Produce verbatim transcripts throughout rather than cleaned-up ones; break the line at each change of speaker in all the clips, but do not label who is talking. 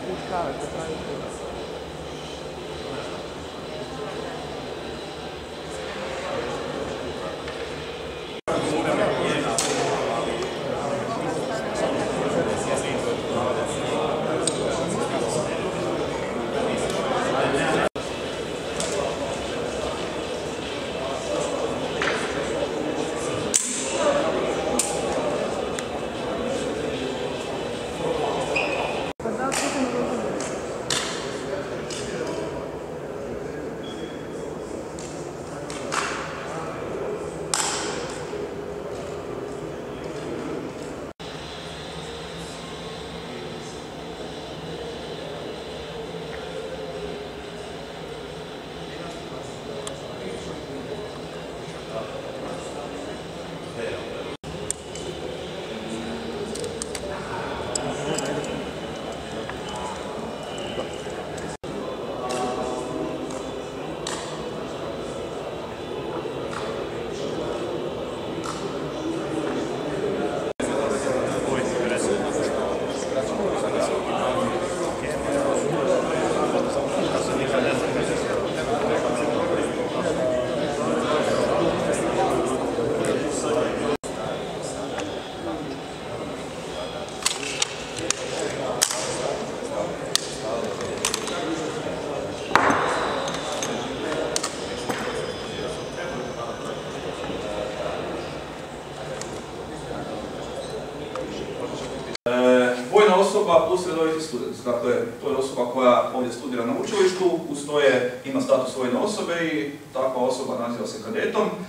Osoba plus redoviti student, dakle to je osoba koja ovdje studira na učilištu, uz to je, ima status vojne osobe i takva osoba naziva se kadetom. E,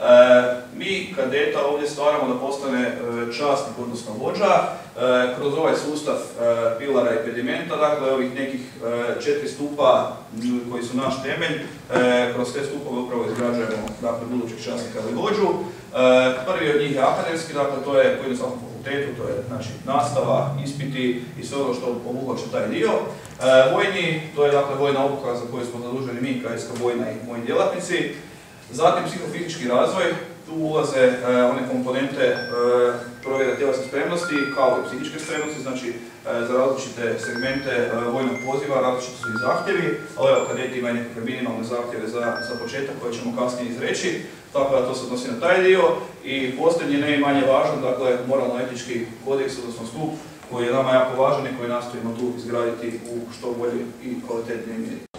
mi kadeta ovdje stvaramo da postane e, časnik, odnosno vođa, e, kroz ovaj sustav e, pilara i pedimenta, dakle ovih nekih e, četiri stupa koji su naš temelj, e, kroz te stupove upravo izgrađujemo dakle, budućeg časnika ili vođu. E, prvi od njih je akademski, dakle to je koji je svakom fakultetu, to je znači nastava, ispiti i sve ono što obuhvaća taj dio. E, vojni, to je dakle vojna obuka za koju smo zaduženi mi, krajinska vojna i moji djelatnici. Zatim psihofizički razvoj, tu ulaze e, one komponente e, provjere tjelesne spremnosti kao i psihičke spremnosti, znači e, za različite segmente e, vojnog poziva različiti su i zahtjevi, ali evo kadeti imaju nekakve minimalne zahtjeve za, za početak koje ćemo kasnije izreći, tako da to se odnosi na taj dio. I posljednji, ne i manje važan, dakle moralno-etički kodeks, odnosno stup koji je nama jako važan i koji nastojimo tu izgraditi u što bolji i kvalitetniji mjeri.